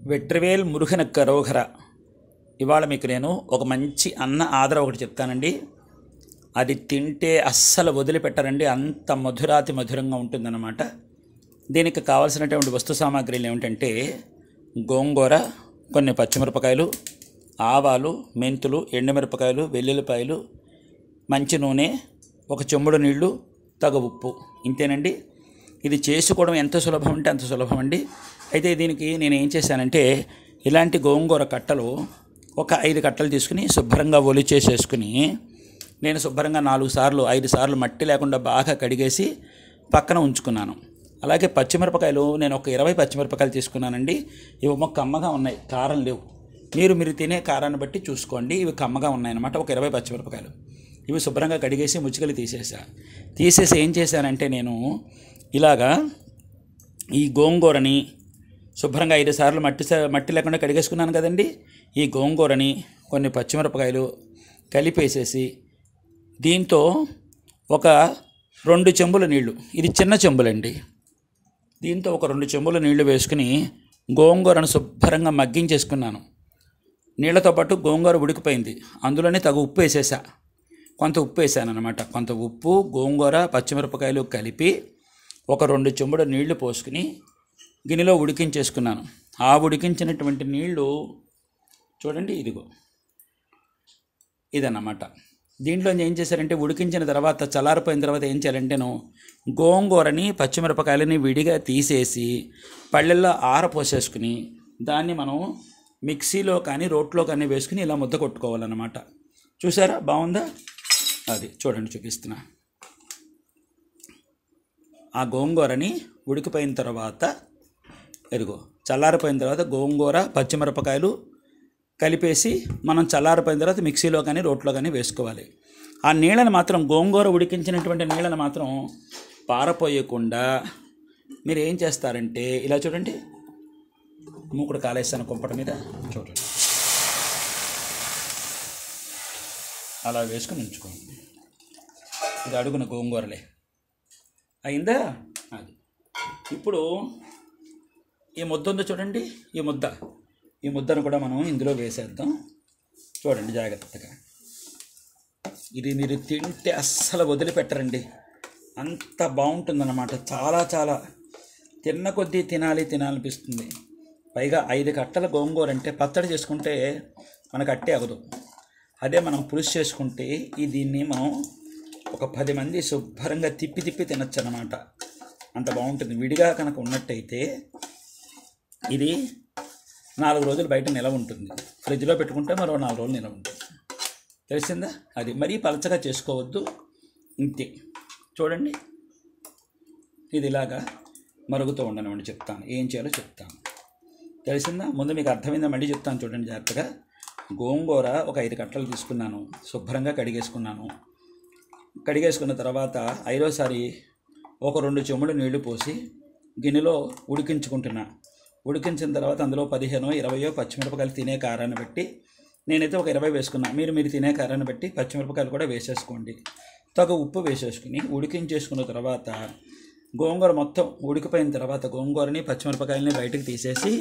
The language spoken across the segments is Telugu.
వెట్రివేల్ మురుగన కరోఘర. ఇవాళ మీకు నేను ఒక మంచి అన్న ఆదర ఒకటి చెప్తానండి. అది తింటే అస్సలు వదిలిపెట్టరండి, అంత మధురాతి మధురంగా ఉంటుందన్నమాట. దీనికి కావాల్సినటువంటి వస్తు సామాగ్రిలు ఏమిటంటే గోంగూర, కొన్ని పచ్చిమిరపకాయలు, ఆవాలు, మెంతులు, ఎండుమిరపకాయలు, వెల్లుల్లిపాయలు, మంచి నూనె, ఒక చెంబుడు నీళ్లు, తగ ఉప్పు. ఇంతేనండి. ఇది చేసుకోవడం ఎంత సులభం అంటే అంత సులభం అండి. అయితే దీనికి నేను ఏం చేశానంటే ఇలాంటి గోంగూర కట్టలు ఒక 5 కట్టలు తీసుకుని శుభ్రంగా ఒలిచేసేసుకుని నేను శుభ్రంగా 4 సార్లు 5 సార్లు మట్టి లేకుండా బాగా కడిగేసి పక్కన ఉంచుకున్నాను. అలాగే పచ్చిమిరపకాయలు నేను ఒక 20 పచ్చిమిరపకాయలు తీసుకున్నానండి. ఇవి ఒక కమ్మగా ఉన్నాయి, కారం లేవు. మీరు తినే కారాన్ని బట్టి చూసుకోండి. ఇవి కమ్మగా ఉన్నాయన్నమాట. ఒక 20 పచ్చిమిరపకాయలు ఇవి శుభ్రంగా కడిగేసి ముచ్చుకలు తీసేసి ఏం చేశానంటే నేను ఇలాగా ఈ గోంగూరని శుభ్రంగా 5 సార్లు మట్టి లేకుండా కడిగేసుకున్నాను కదండి. ఈ గోంగూరని కొన్ని పచ్చిమిరపకాయలు కలిపేసేసి దీంతో ఒక 2 చెంబుల నీళ్లు, ఇది చిన్న చెంబులండి, దీంతో ఒక 2 చెంబుల నీళ్లు వేసుకుని గోంగూరను శుభ్రంగా మగ్గించేసుకున్నాను. నీళ్లతో పాటు గోంగూర ఉడికిపోయింది, అందులోనే తగు ఉప్పు వేసేసా. కొంత ఉప్పు వేసాను అనమాట. కొంత ఉప్పు, గోంగూర, పచ్చిమిరపకాయలు కలిపి ఒక 2 చెంబుల నీళ్లు పోసుకుని గిన్నెలో ఉడికించేసుకున్నాను. ఆ ఉడికించినటువంటి నీళ్లు చూడండి, ఇదిగో ఇదన్నమాట. దీంట్లో ఏం చేశారంటే ఉడికించిన తర్వాత చల్లారిపోయిన తర్వాత ఏం చేయాలంటేను గోంగూరని పచ్చిమిరపకాయలని విడిగా తీసేసి పళ్ళెల్లో ఆరపోసేసుకుని దాన్ని మనం మిక్సీలో కానీ రోట్లో కానీ వేసుకుని ఇలా ముద్ద కొట్టుకోవాలన్నమాట. చూసారా బాగుందా? అది చూడండి, చూపిస్తున్నా. ఆ గోంగూరని ఉడికిపోయిన తర్వాత ఎరుగో చల్లారిపోయిన తర్వాత గోంగూర, పచ్చిమిరపకాయలు కలిపేసి మనం చల్లారిపోయిన తర్వాత మిక్సీలో కానీ రోట్లో కానీ వేసుకోవాలి. ఆ నీళ్ళని మాత్రం, గోంగూర ఉడికించినటువంటి నీళ్ళని మాత్రం పారపోయకుండా మీరు ఏం చేస్తారంటే ఇలా చూడండి, మూకుడు కాలేస్తాను కుంపట మీద, చూడండి అలా వేసుకుని ఉంచుకోండి. ఇది అడుగున గోంగూరలే అయిందా? అది ఇప్పుడు ఈ ముద్ద ఉందో చూడండి, ఈ ముద్దను కూడా మనం ఇందులో వేసేద్దాం. చూడండి జాగ్రత్తగా. ఇది మీరు తింటే అస్సలు వదిలిపెట్టరండి, అంత బాగుంటుందన్నమాట. చాలా తిన్న కొద్దీ తినాలనిపిస్తుంది. పైగా 5 కట్టల గోంగూర అంటే పచ్చడి చేసుకుంటే మనకు అట్టే అవ్వదు. అదే మనం పులుసు చేసుకుంటే దీన్ని మనం ఒక 10 మంది శుభ్రంగా తిప్పి తినచ్చు అన్నమాట. అంత బాగుంటుంది. విడిగా కనుక ఉన్నట్టయితే ఇది 4 రోజులు బయట నిలవ ఉంటుంది. ఫ్రిడ్జ్లో పెట్టుకుంటే మరో 4 రోజులు నిలవ ఉంటుంది. తెలిసిందా? అది మరీ పలచగా చేసుకోవద్దు, ఇంతే. చూడండి, ఇది ఇలాగా మరుగుతూ ఉండనివ్వండి. చెప్తాను ఏం చేయాలో చెప్తాను. తెలిసిందా? ముందు మీకు అర్థమైందా? మళ్ళీ చెప్తాను చూడండి జాగ్రత్తగా. గోంగూర ఒక 5 కట్టలు తీసుకున్నాను, శుభ్రంగా కడిగేసుకున్నాను. కడిగేసుకున్న తర్వాత 5వసారి ఒక 2 చెంబులు నీళ్లు పోసి గిన్నెలో ఉడికించుకుంటున్నా. ఉడికించిన తర్వాత అందులో 15-20 పచ్చిమిరపకాయలు తినే కారాన్ని బట్టి, నేనైతే ఒక 20 వేసుకున్నా. మీరు తినే కారాన్ని బట్టి పచ్చిమిరపకాయలు కూడా వేసేసుకోండి. తగు ఉప్పు వేసేసుకుని ఉడికించేసుకున్న తర్వాత గోంగూర మొత్తం ఉడికిపోయిన తర్వాత గోంగూరని పచ్చిమిరపకాయలని బయటకు తీసేసి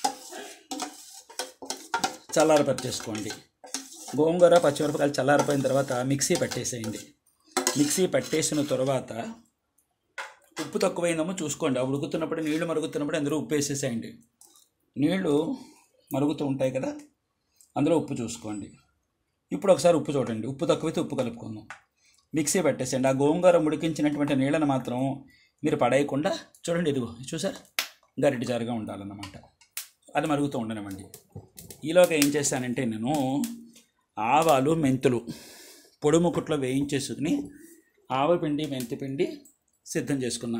చల్లారపట్టేసుకోండి. గోంగూర, పచ్చిమిరపకాయలు చల్లారిపోయిన తర్వాత మిక్సీ పట్టేసేయండి. మిక్సీ పట్టేసిన తర్వాత ఉప్పు తక్కువైందేమో చూసుకోండి. ఆ ఉడుకుతున్నప్పుడు, నీళ్లు మరుగుతున్నప్పుడు అందులో ఉప్పు వేసేసేయండి. నీళ్లు మరుగుతూ ఉంటాయి కదా, అందులో ఉప్పు చూసుకోండి. ఇప్పుడు ఒకసారి ఉప్పు చూడండి, ఉప్పు తక్కువైతే ఉప్పు కలుపుకుందాం. మిక్సీ పెట్టేసేయండి. ఆ గోంగూర ఉడికించినటువంటి నీళ్ళని మాత్రం మీరు పడేయకుండా చూడండి, ఇదిగో చూసారు, గరిటె జారుగా ఉండాలన్నమాట. అది మరుగుతూ ఉండనివ్వండి. ఈలోగా ఏం చేశానంటే నేను ఆవాలు, మెంతులు పొడి ముకుట్లో వేయించేసుకుని ఆవపిండి, మెంతిపిండి సిద్ధం చేసుకున్నా.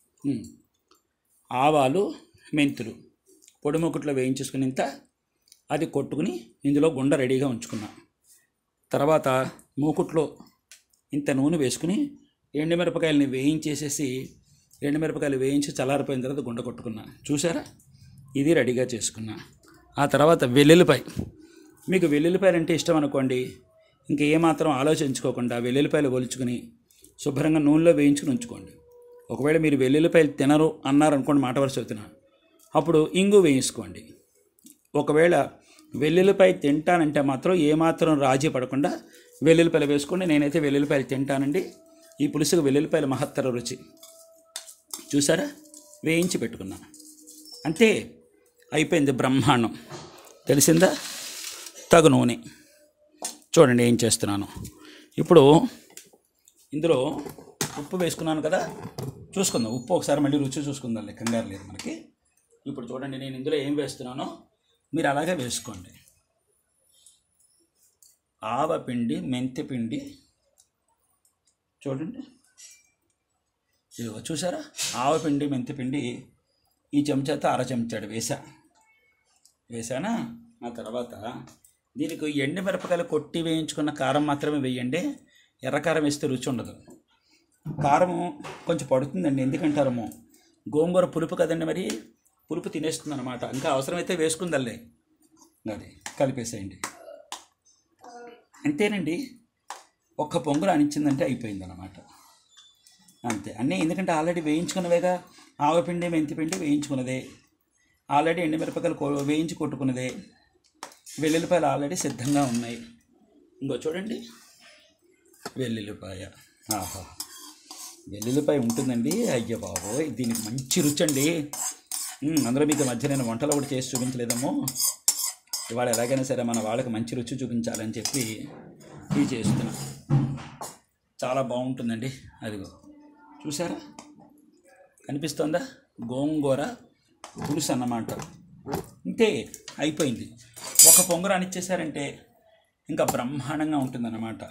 ఆవాలు, మెంతులు పొడి ముకుట్లో వేయించేసుకుని అది కొట్టుకుని ఇందులో గుండ రెడీగా ఉంచుకున్నా. తర్వాత మూకుట్లో ఇంత నూనె వేసుకుని ఎండుమిరపకాయలని ఎండుమిరపకాయలు వేయించి చల్లారిపోయిన తర్వాత గుండ కొట్టుకున్నా. చూసారా? ఇది రెడీగా చేసుకున్నా. ఆ తర్వాత వెల్లుల్లిపాయ, మీకు వెల్లుల్లిపాయలు అంటే ఇష్టం అనుకోండి, ఇంకా ఏమాత్రం ఆలోచించుకోకుండా వెల్లుల్లిపాయలు ఒలుచుకుని శుభ్రంగా నూనెలో వేయించుకుని ఉంచుకోండి. ఒకవేళ మీరు వెల్లుల్లిపాయలు తినరు అన్నారనుకోండి, మాట వరుస అవుతున్నా, అప్పుడు ఇంగు వేయించుకోండి. ఒకవేళ వెల్లుల్లిపాయ తింటానంటే మాత్రం ఏమాత్రం రాజీ పడకుండా వెల్లుల్లిపాయలు వేసుకోండి. నేనైతే వెల్లుల్లిపాయలు తింటానండి. ఈ పులుసుకు వెల్లుల్లిపాయల మహత్తర రుచి చూసారా, వేయించి పెట్టుకున్నాను అంతే, అయిపోయింది బ్రహ్మాండం. తెలిసిందా? తగు నూనె చూడండి ఏం చేస్తున్నాను. ఇప్పుడు ఇందులో ఉప్పు వేసుకున్నాను కదా, చూసుకుందాం. ఉప్పు ఒకసారి మళ్ళీ రుచి చూసుకుందాం, కంగారు లేదు మనకి. ఇప్పుడు చూడండి నేను ఇందులో ఏం వేస్తున్నానో మీరు అలాగే వేసుకోండి. ఆవపిండి, మెంతిపిండి చూడండి, ఇదిగో చూసారా, ఆవపిండి మెంతిపిండి ఈ చెంచాతో అర చెంచాడు వేసానా. ఆ తర్వాత దీనికి ఎండుమిరపకాయలు కొట్టి వేయించుకున్న కారం మాత్రమే వేయండి. ఎర్రకారం వేస్తే రుచి ఉండదు. కారము కొంచెం పడుతుందండి, ఎందుకంటారము గోంగూర పులుపు కదండి, మరి పులుపు తినేస్తుంది అనమాట. ఇంకా అవసరమైతే వేసుకుందల్లే, అది కలిపేసేయండి అంతేనండి. ఒక్క పొంగులు అనిచ్చిందంటే అయిపోయిందన్నమాట, అంతే. అన్నీ ఎందుకంటే ఆల్రెడీ వేయించుకున్నవేగా, ఆవపిండి మెంతిపిండి వేయించుకున్నదే, ఆల్రెడీ ఎండుమిరపకాయలు వేయించి కొట్టుకున్నదే, వెల్లుల్లిపాయలు ఆల్రెడీ సిద్ధంగా ఉన్నాయి. ఇంకో చూడండి వెల్లుల్లిపాయ, ఆహా వెల్లుల్లిపాయ ఉంటుందండి. అయ్య బాబోయ్, దీనికి మంచి రుచి అండి. అందులో మీకు మధ్య నేను వంటలో కూడా చేసి చూపించలేదేమో. ఇవాళ ఎలాగైనా సరే మన వాళ్ళకి మంచి రుచి చూపించాలని చెప్పి ఇది చేస్తున్నా. చాలా బాగుంటుందండి. అదిగో చూసారా, కనిపిస్తుందా, గోంగూర పులుసు అన్నమాట. ఇంతే, అయిపోయింది. ఒక పొంగర అనిచ్చేసారంటే ఇంకా బ్రహ్మాండంగా ఉంటుందన్నమాట.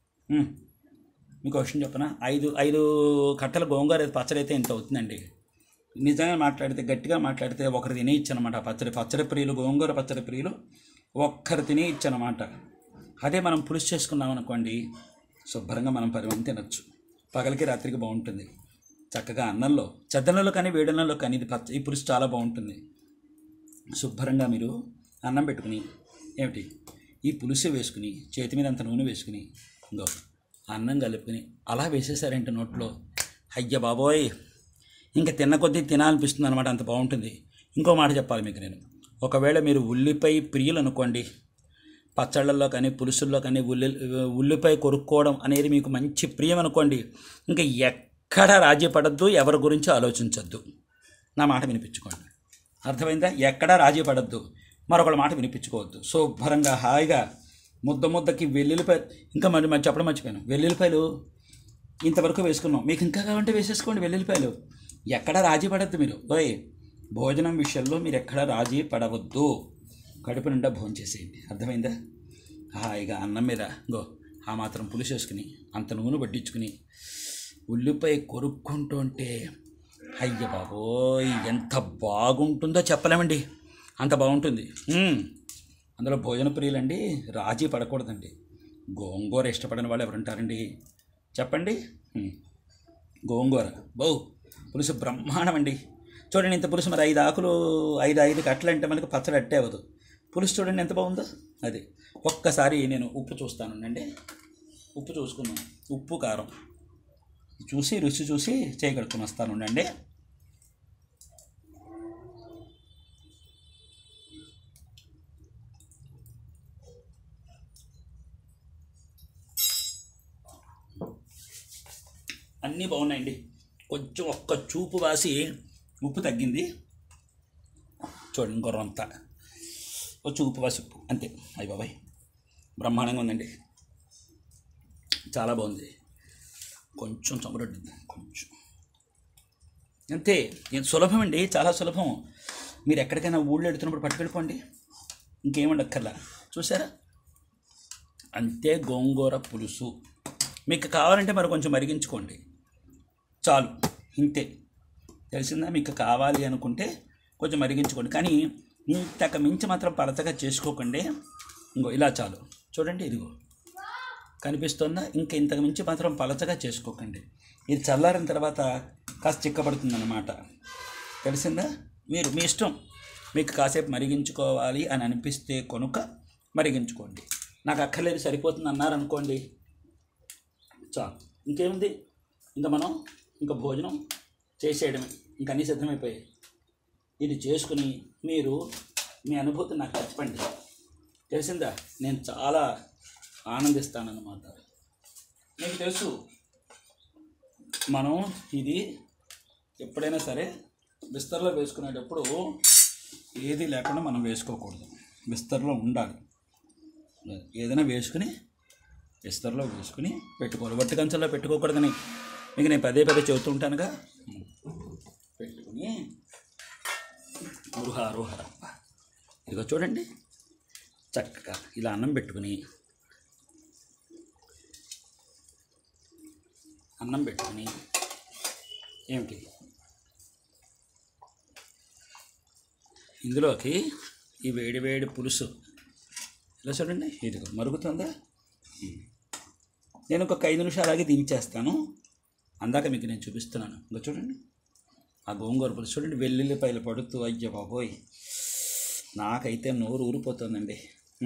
మీకు విషయం చెప్పనా, ఐదు కట్టల గోంగూర పచ్చడి అయితే ఇంత అవుతుందండి. నిజంగా మాట్లాడితే, గట్టిగా మాట్లాడితే ఒకరు తినేయచ్చు అనమాట. పచ్చడి ప్రియులు, గోంగూర పచ్చడి ప్రియులు ఒక్కరు తినేయచ్చు అనమాట. అదే మనం పులుసు చేసుకున్నాం అనుకోండి, శుభ్రంగా మనం 10 మంది తినచ్చు. పగలకి రాత్రికి బాగుంటుంది. చక్కగా అన్నంలో, చద్దన్నంలో కానీ వేడన్నంలో కానీ ఈ పులుసు చాలా బాగుంటుంది. శుభ్రంగా మీరు అన్నం పెట్టుకుని ఏమిటి ఈ పులుసు వేసుకుని, చేతి మీద అంత నూనె వేసుకుని, ఇంకో అన్నం కలుపుకుని అలా వేసేసారంటే నోట్లో, అయ్య బాబోయ్, ఇంకా తిన్న కొద్దీ తినాలనిపిస్తుంది అనమాట, అంత బాగుంటుంది. ఇంకో మాట చెప్పాలి మీకు నేను, ఒకవేళ మీరు ఉల్లిపాయ ప్రియులు అనుకోండి, పచ్చళ్ళల్లో కానీ పులుసుల్లో కానీ ఉల్లిపాయ కొరుక్కోవడం అనేది మీకు మంచి ప్రియం అనుకోండి, ఇంకా ఎక్కడ రాజీ పడద్దు, ఎవరి గురించి ఆలోచించద్దు. నా మాట వినిపించుకోండి, అర్థమైందా? ఎక్కడా రాజీ పడద్దు, మరొకళ్ళ మాట వినిపించుకోవద్దు. శుభ్రంగా హాయిగా ముద్దకి వెల్లుల్లిపాయ, ఇంకా మరి చెప్పడం మర్చిపోయాను, వెల్లుల్లిపాయలు ఇంతవరకు వేసుకున్నాం. మీకు ఇంకా కావాలంటే వేసేసుకోండి వెల్లుల్లిపాయలు. ఎక్కడా రాజీ పడద్దు మీరు. భోజనం విషయంలో మీరు ఎక్కడా రాజీ పడవద్దు. కడుపు నిండా భోజనం చేసేయండి, అర్థమైందా? హాయిగా అన్నం మీద ఆ మాత్రం పులుసు వేసుకుని, అంత నూనె పట్టించుకుని, ఉల్లిపాయ కొరుక్కుంటూ ఉంటే అయ్య బాబోయ్ ఎంత బాగుంటుందో చెప్పలేమండి, అంత బాగుంటుంది. అందులో భోజన ప్రియులండి రాజీ పడకూడదండి. గోంగూర ఇష్టపడని వాళ్ళు ఎవరుంటారండి చెప్పండి? గోంగూర పులుసు బ్రహ్మాండం అండి. చూడండి ఇంత పులుసు, మరి 5 ఆకులు 5 కట్టలు అంటే మనకు పచ్చడి అట్టే అవ్వదు. పులుసు చూడండి ఎంత బాగుందో. అది ఒక్కసారి నేను ఉప్పు చూస్తానండి, ఉప్పు చూసుకున్నాను, ఉప్పు కారం చూసి రుచి చూసి చేయగలుగుతుని వస్తానండి. అన్నీ బాగున్నాయండి. కొంచెం ఒక్క చూపు వాసి ఉప్పు తగ్గింది చూడండి, ఇంకో రొంత వచ్చి ఉప్పు వాసి ఉప్పు అంతే. అయ్య బాబాయ్ బ్రహ్మాండంగా ఉందండి, చాలా బాగుంది. కొంచెం చమరొడ్డింది కొంచెం, అంతే. సులభం అండి, చాలా సులభం. మీరు ఎక్కడికైనా ఊళ్ళో ఎడుతున్నప్పుడు పట్టుకెళ్ళిపోండి, ఇంకేమండి అక్కర్లా. చూసారా, అంతే. గోంగూర పులుసు మీకు కావాలంటే మరి కొంచెం మరిగించుకోండి చాలు, ఇంతే. తెలిసిందా? మీకు కావాలి అనుకుంటే కొంచెం మరిగించుకోండి, కానీ ఇంతకు మించి మాత్రం పలచగా చేసుకోకండి. ఇలా చాలు. చూడండి ఇదిగో కనిపిస్తుందా? ఇంతకు మించి మాత్రం పలచగా చేసుకోకండి. ఇది చల్లారిన తర్వాత కాస్త చిక్కబడుతుందన్నమాట. తెలిసిందా? మీరు మీ ఇష్టం, మీకు కాసేపు మరిగించుకోవాలి అని అనిపిస్తే కనుక మరిగించుకోండి. నాకు అక్కర్లేదు సరిపోతుంది అన్నారనుకోండి చాలు, ఇంకేముంది. మనం భోజనం చేసేయడమే, అన్నీ సిద్ధమైపోయాయి. ఇది చేసుకుని మీరు మీ అనుభూతి నాకు చెప్పండి. తెలిసిందా? నేను చాలా ఆనందిస్తానన్నమాట. మీకు తెలుసు, మనం ఇది ఎప్పుడైనా సరే బిస్తర్లో వేసుకునేటప్పుడు ఏది లేకుండా మనం వేసుకోకూడదు. బిస్తర్లో ఉండాలి. ఏదైనా వేసుకుని బిస్తర్లో వేసుకుని పెట్టుకోవాలి. వట్టి కంచంలో పెట్టుకోకూడదని మీకు నేను పదే పదే చెబుతూ ఉంటానుగా. పెట్టుకుని గృహారోహరప్ప. ఇదిగో చూడండి, చక్కగా ఇలా అన్నం పెట్టుకుని ఏమిటి ఇందులోకి ఈ వేడి వేడి పులుసు ఇలా చూడండి. ఇదిగో మరుగుతుందా? నేను ఒక 5 నిమిషాలు దించేస్తాను. అందాక మీకు నేను చూపిస్తున్నాను. ఇంకా చూడండి, ఆ గోంగూర పులుసు చూడండి, వెల్లుల్లిపాయలు పడుతూ, అయ్యో బాబోయ్, నాకైతే నోరు ఊరిపోతుందండి.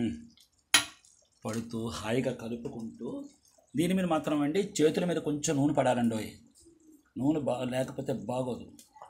పడుతూ హాయిగా కలుపుకుంటూ, దీని మీద మాత్రం అండి చేతుల మీద కొంచెం నూనె పడాలండి. నూనె లేకపోతే బాగోదు.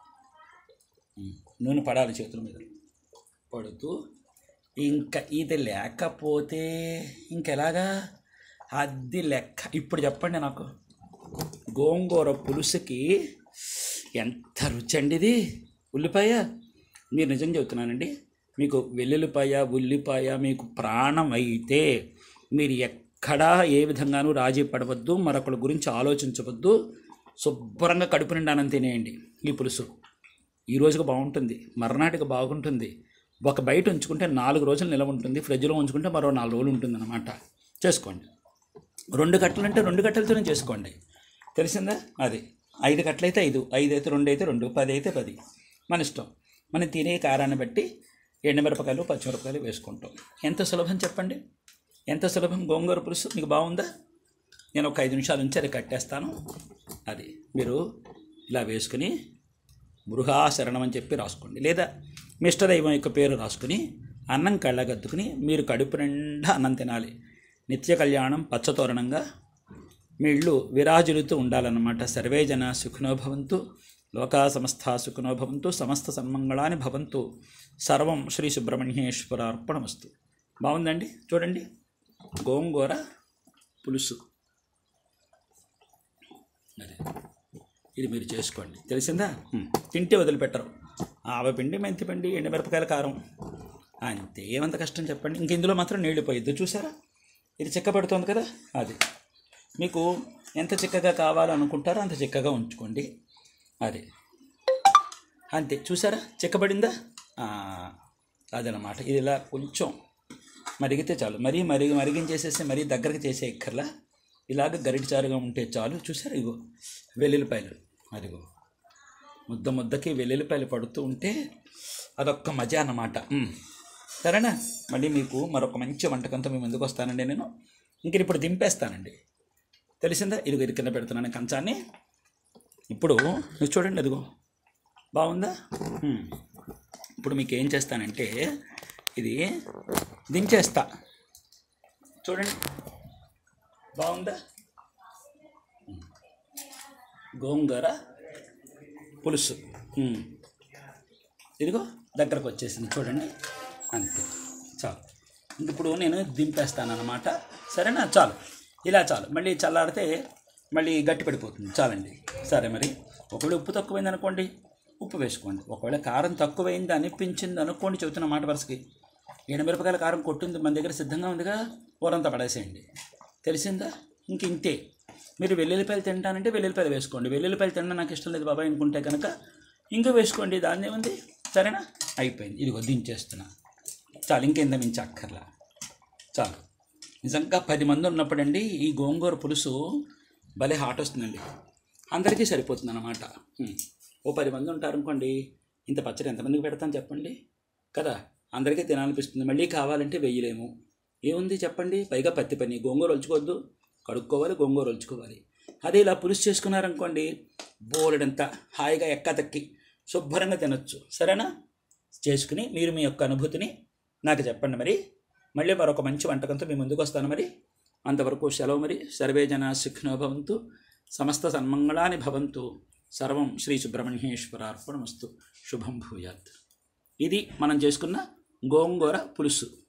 నూనె పడాలి చేతుల మీద పడుతూ. ఇంకా ఇది లేకపోతే ఇంకెలాగా? అది లెక్క. ఇప్పుడు చెప్పండి నాకు, గోంగూర పులుసుకి ఎంత రుచి అండి ఇది. ఉల్లిపాయ, మీరు నిజం చెబుతున్నానండి, మీకు వెల్లుల్లిపాయ ఉల్లిపాయ మీకు ప్రాణం అయితే మీరు ఎక్కడా ఏ విధంగానూ రాజీ పడవద్దు, మరొకరి గురించి ఆలోచించవద్దు. శుభ్రంగా కడుపు నిండానం తినేయండి. ఈ పులుసు ఈ రోజుకి బాగుంటుంది, మర్నాటికి బాగుంటుంది. ఒక బయట ఉంచుకుంటే 4 రోజులు నిలవ ఉంటుంది, ఫ్రిడ్జ్లో ఉంచుకుంటే మరో 4 రోజులు ఉంటుంది అన్నమాట. చేసుకోండి. 2 కట్టలు అంటే 2 కట్టలతోనే చేసుకోండి. తెలిసిందా? అది 5 కట్టలు అయితే 5, 5 అయితే 2 అయితే 2, 10 అయితే 10, మన ఇష్టం. మనం తినే కారాన్ని బట్టి ఎండుమిరపకాయలు పచ్చిమిరపకాయలు వేసుకుంటాం. ఎంత సులభం చెప్పండి, ఎంత సులభం. గోంగూర పులుసు మీకు బాగుందా? నేను ఒక 5 నిమిషాల నుంచి అది కట్టేస్తాను. అది మీరు ఇలా వేసుకుని బృహాశరణం అని చెప్పి రాసుకోండి, లేదా మీ ఇష్టదైవం యొక్క పేరు రాసుకుని అన్నం కళ్ళగద్దుకుని మీరు కడుపు నిండా అన్నం తినాలి. నిత్య కళ్యాణం పచ్చతోరణంగా మీ ఇళ్ళు విరాజులుతూ ఉండాలన్నమాట. సర్వే జన సుఖినో భవంతు, లోకా సమస్త సుఖినో భవంతు, సమస్త సన్మంగళాని భవంతు, సర్వం శ్రీ సుబ్రహ్మణ్యేశ్వరార్పణమస్తు. బాగుందండి? చూడండి, గోంగూర పులుసు అదే ఇది మీరు చేసుకోండి. తెలిసిందా? తింటే వదిలిపెట్టరు. ఆవపిండి, మెంతిపిండి, ఎండుమిరపకాయల కారం, అంతే. ఏమంత కష్టం చెప్పండి. ఇంక ఇందులో మాత్రం నీళ్ళు పోయిద్దు. చూసారా, ఇది చిక్కబడుతుంది కదా. అది మీకు ఎంత చిక్కగా కావాలనుకుంటారో అంత చిక్కగా ఉంచుకోండి. అది అంతే. చూసారా, చిక్కబడిందా? అదనమాట. ఇది ఇలా కొంచెం మరిగితే చాలు. మరిగించేసేసి మరీ దగ్గరకు చేసే ఎక్కర్లా, ఇలాగ గరిటిచారుగా ఉంటే చాలు. చూసారా, ఇగో వెల్లుల్లిపాయలు, అదిగో ముద్దకి వెల్లుల్లిపాయలు పడుతూ ఉంటే అదొక్క మజా అన్నమాట. సరేనా? మళ్ళీ మీకు మరొక మంచి వంటకంతో మీ ముందుకు వస్తానండి నేను. ఇంక ఇప్పుడు దింపేస్తానండి. తెలిసిందా? ఇదిగో ఇది కింద పెడుతున్నాను కంచాన్ని. ఇప్పుడు చూడండి, అదిగో బాగుందా? ఇప్పుడు మీకు ఏం చేస్తానంటే ఇది దించేస్తా. చూడండి, బాగుందా? గోంగూర పులుసు ఇదిగో దగ్గరకు వచ్చేసింది. చూడండి, అంతే, చాలు. ఇప్పుడు నేను దింపేస్తానన్నమాట. సరేనా? చాలు, ఇలా చాలు. మళ్ళీ చల్లారితే మళ్ళీ గట్టి పడిపోతుంది. చాలండి. సరే, మరి ఒకవేళ ఉప్పు తక్కువైంది అనుకోండి, ఉప్పు వేసుకోండి. ఒకవేళ కారం తక్కువైంది అనిపించింది అనుకోండి, చెబుతున్న మాట వరుసకి, ఎండుమిరపకాయల కారం కొట్టింది మన దగ్గర సిద్ధంగా ఉందిగా, ఊరంతా పడేసేయండి. తెలిసిందా? ఇంతే. మీరు వెల్లుల్లిపాయలు తింటానంటే వెల్లుల్లిపాయలు వేసుకోండి. వెల్లుల్లిపాయలు తినడం నాకు ఇష్టం లేదు బాబాయ్ అనుకుంటే కనుక ఇంకా వేసుకోండి, దాన్ని ఏముంది. సరేనా? అయిపోయింది. ఇదిగో దించేస్తున్నా. చాలు, ఇంకేందా మించి అక్కర్లా. చాలు. నిజంగా 10 మంది ఉన్నప్పుడండి ఈ గోంగూర పులుసు భలే హాట్ వస్తుందండి. అందరికీ సరిపోతుంది అన్నమాట. ఓ 10 మంది ఉంటారనుకోండి, ఇంత పచ్చడి ఎంతమందికి పెడతాను చెప్పండి కదా. అందరికీ తినాలనిపిస్తుంది. మళ్ళీ కావాలంటే వెయ్యలేము. ఏముంది చెప్పండి. పైగా పత్తి పని, గోంగూర ఒలుచుకోవద్దు, కడుక్కోవాలి, గోంగూర ఒలుచుకోవాలి. అదే ఇలా పులుసు చేసుకున్నారనుకోండి, బోలెడంతా హాయిగా ఎక్కతక్కి శుభ్రంగా తినొచ్చు. సరేనా? చేసుకుని మీరు మీ యొక్క అనుభూతిని నాకు చెప్పండి. మరి మళ్ళీ మరొక మంచి వంటకంతో మీ ముందుకు వస్తాను. మరి అంతవరకు సెలవు. మరి సర్వే జనా సుఖినో భవంతు, సమస్త సన్మంగళాని భవంతు, సర్వం శ్రీ సుబ్రహ్మణ్యేశ్వరార్పణమస్తు. శుభం భూయాత్. ఇది మనం చేసుకున్న గోంగూర పులుసు.